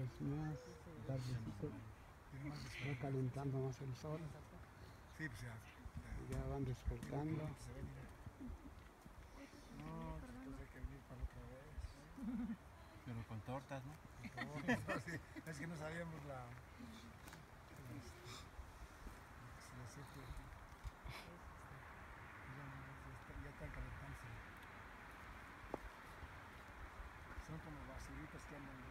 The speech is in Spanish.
minutos más, tardecito, va calentando más el sol. Sí, pues Ya van despertando. No, pues hay que venir para otra vez. Pero con tortas, ¿no? Sí, es que no sabíamos la... ya están calentándose. Son como basuritas que andan